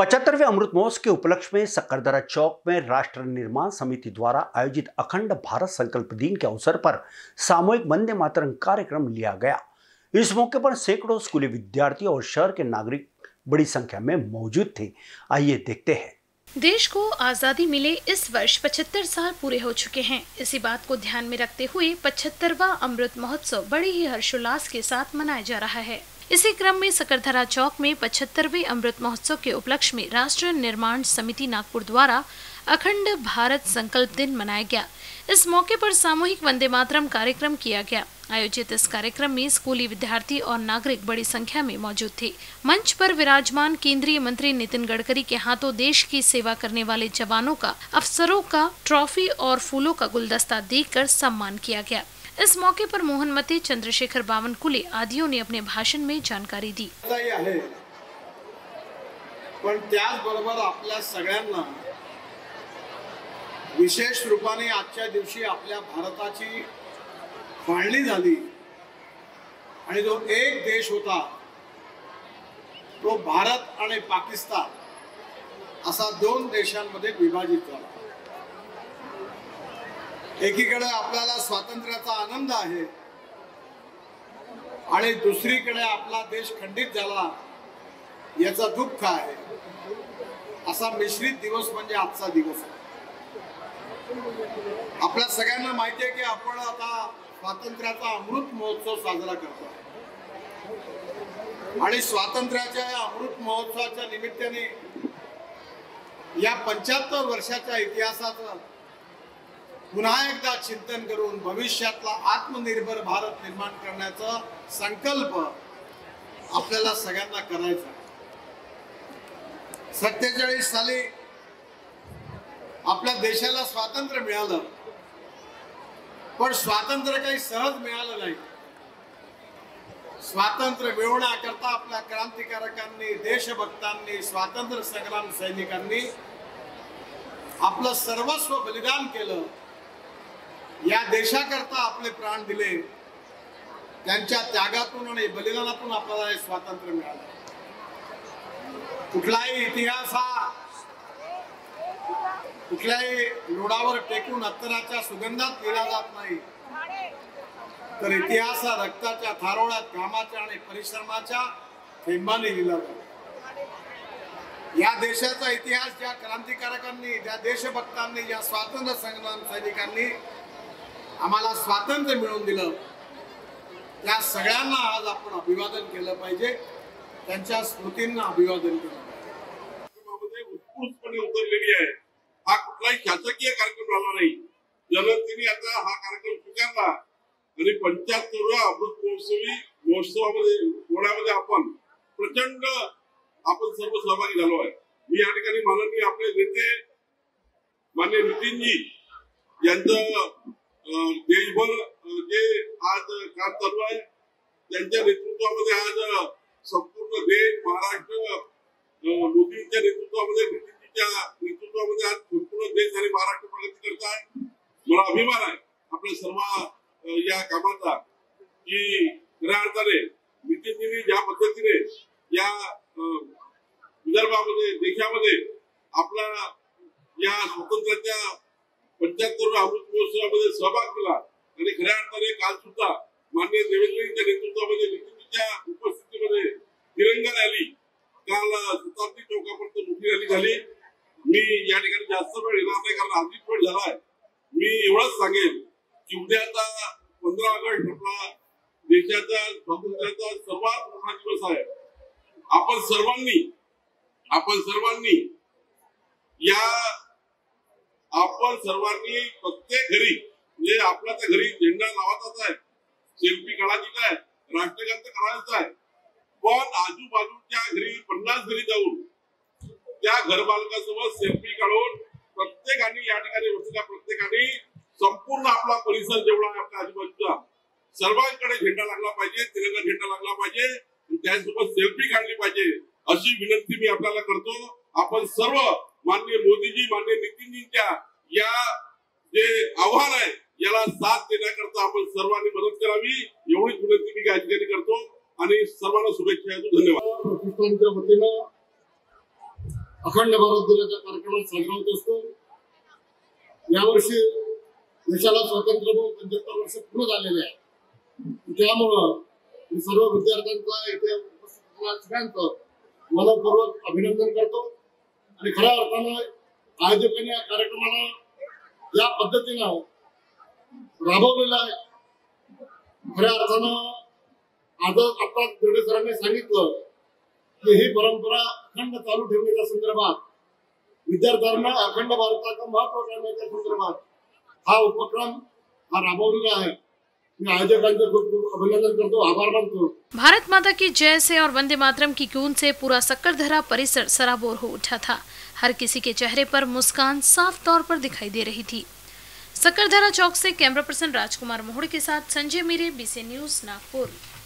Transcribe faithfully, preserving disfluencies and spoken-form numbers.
पचहत्तरवें अमृत महोत्सव के उपलक्ष्य में सकरदरा चौक में राष्ट्र निर्माण समिति द्वारा आयोजित अखंड भारत संकल्प दिन के अवसर पर सामूहिक वंदे मातरम कार्यक्रम लिया गया। इस मौके पर सैकड़ों स्कूली विद्यार्थी और शहर के नागरिक बड़ी संख्या में मौजूद थे। आइए देखते हैं। देश को आजादी मिले इस वर्ष पचहत्तर साल पूरे हो चुके हैं। इसी बात को ध्यान में रखते हुए पचहत्तरवां अमृत महोत्सव बड़े ही हर्षोल्लास के साथ मनाया जा रहा है। इसी क्रम में सकरदरा चौक में पचहत्तरवें अमृत महोत्सव के उपलक्ष्य में राष्ट्र निर्माण समिति नागपुर द्वारा अखंड भारत संकल्प दिन मनाया गया। इस मौके पर सामूहिक वंदे मातरम कार्यक्रम किया गया। आयोजित इस कार्यक्रम में स्कूली विद्यार्थी और नागरिक बड़ी संख्या में मौजूद थे। मंच पर विराजमान केंद्रीय मंत्री नितिन गडकरी के हाथों देश की सेवा करने वाले जवानों का, अफसरों का ट्रॉफी और फूलों का गुलदस्ता देकर सम्मान किया गया। इस मौके पर मोहनमती, चंद्रशेखर बावनकुले आदियों ने अपने भाषण में जानकारी दी। पण त्याचबरोबर आपल्या सगळ्यांना विशेष रूपाने आजच्या दिवशी आपल्या भारताची फाळणी झाली आणि जो एक देश होता तो भारत आणि पाकिस्तान असा दोन देशांमध्ये विभाजित झाला। एकीकडे आपल्याला स्वातंत्र्याचा आनंद आहे आणि दुसरीकडे आपला देश खंडित झाला याचा दुःख आहे। असा मिश्रित दिवस म्हणजे आजचा दिवस आहे। आपल्या सगळ्यांना माहिती आहे की आपण आता स्वातंत्र्याचा अमृत महोत्सव साजरा करतो आणि स्वातंत्र्याच्या अमृत महोत्सवाच्या निमित्ताने या पंच्याहत्तर वर्षाच्या इतिहासाचं पुन्हा एकदा चिंतन करून भविष्यातला आत्मनिर्भर भारत निर्माण करण्याचा संकल्प आपल्याला सगळ्यांना करायचा आहे। सत्तेचाळीस साली आपल्या देशाला स्वातंत्र्य मिळालं, पण स्वातंत्र्य काही सहज मिळालं नाही। स्वातंत्र्य मिळवण्याकरता आपल्या क्रांतिकारकांनी, देशभक्तांनी, स्वातंत्र्य संग्राम सैनिकांनी आपलं सर्वस्व बलिदान केलं। या देशाकरता आपले प्राण दिले। त्यांच्या त्यागातून आणि बलिदानातून आपल्याला हे स्वातंत्र्य मिळालं। कुठलाही इतिहास हा कुठल्याही लोडावर टेकून अत्तराच्या सुगंधात लिहिला जात नाही, तर इतिहास हा रक्ताच्या थारोळ्यात, घामाच्या आणि परिश्रमाच्या थेंबाने लिहिला जातो। या देशाचा इतिहास ज्या क्रांतिकारकांनी, ज्या देशभक्तांनी, ज्या स्वातंत्र्य संग्राम सैनिकांनी आम्हाला स्वातंत्र्य मिळवून दिलं, त्या सगळ्यांना आज आपण अभिवादन केलं पाहिजे। त्यांच्या स्मृतींना अभिवादन केलं पाहिजे। उत्स्फूर्तपणे उतरलेली आहे। हा कुठलाही शासकीय कार्यक्रम झाला नाही। जनतेने आता हा कार्यक्रम स्वीकारला आणि पंच्याहत्तरव्या अमृत महोत्सवी महोत्सवामध्ये सोहळ्यामध्ये आपण प्रचंड आपण सर्व सहभागी झालो आहे। मी या ठिकाणी माननीय आपले नेते माननीय नितीनजी यांचं देशभर जे आज काम चालू आहे त्यांच्या नेतृत्वामध्ये आज संपूर्ण देश, महाराष्ट्र मोदींच्या नेतृत्वामध्ये, नितीनजीच्या नेतृत्वामध्ये आज संपूर्ण देश आणि महाराष्ट्र प्रगती करत आहे। मला अभिमान आहे आपल्या सर्व या कामाचा की खऱ्या अर्थाने नितीनजींनी ज्या पद्धतीने या विदर्भामध्ये, देशामध्ये आपला या स्वातंत्र्याच्या पंच्याहत्तरव्या अमृत महोत्सवामध्ये सहभाग केला आणि खऱ्या अर्थाने काल सुद्धा माननीय देवेंद्रजींच्या नेतृत्वामध्ये, नितीनजींच्या उपस्थितीमध्ये तिरंगा रॅली काल शताब्दी चौकापर्यंत मोठी रॅली झाली। मी या ठिकाणी जास्त वेळ येणार नाही कारण अधिक वेळ झाला आहे। मी एवढंच सांगेन की उद्याचा पंधरा ऑगस्ट आपला देशाचा स्वातंत्र्याचा सर्वात मोठा दिवस आहे। आपण सर्वांनी आपण सर्वांनी या आपण सर्वांनी प्रत्येक घरी म्हणजे आपल्या त्या घरी झेंडा लावायचाच आहे, सेल्फी काढायची आहे, राष्ट्रगान तर करायचं आहे, पण आजूबाजूच्या घरी पन्नास घरी जाऊन त्या घरमालकासोबत सेल्फी काढून प्रत्येकाने या ठिकाणी बसलेल्या प्रत्येकाने संपूर्ण आपला परिसर जेवढा आहे आपल्या आजूबाजूचा सर्वांकडे झेंडा लागला पाहिजे, तिरंगा झेंडा लागला पाहिजे, त्यासोबत सेल्फी काढली पाहिजे अशी विनंती मी आपल्याला करतो। आपण सर्व माननीय मोदीजी, माननीय नितीनजींच्या या जे आव्हान आहे याला साथ देण्याकरता आपण सर्वांनी मदत करावी एवढीच विनंती मी या ठिकाणी करतो आणि सर्वांना शुभेच्छा देतो। धन्यवाद। प्रतिष्ठानच्या वतीनं अखंड भारत दिनाच्या कार्यक्रमात साजरा होत असतो। यावर्षी देशाला स्वातंत्र्य होऊन पंच्याहत्तर वर्ष पूर्ण झालेले आहे। त्यामुळं सर्व विद्यार्थ्यांचा इथे सगळ्यांचं मनपूर्वक अभिनंदन करतो आणि खऱ्या अर्थानं आयोजकांनी या कार्यक्रमाला या पद्धतीनं राबवलेला आहे। खऱ्या अर्थानं आज आता दर्डे सरांनी सांगितलं की ही परंपरा अखंड चालू ठेवण्याच्या संदर्भात विद्यार्थ्यांना अखंड भारताचं महत्व करण्याच्या संदर्भात हा उपक्रम हा राबवलेला आहे। मैं आयोजकांचे खूप खूप अभिनंदन करतो, आभार मानतो। भारत माता की जय से और वंदे मातरम की गूंज से पूरा सक्करधरा परिसर सराबोर हो उठा था। हर किसी के चेहरे पर मुस्कान साफ तौर पर दिखाई दे रही थी। सक्करधरा चौक से कैमरा पर्सन राजकुमार मोहड़ के साथ संजय मीरे, बीसी न्यूज, नागपुर।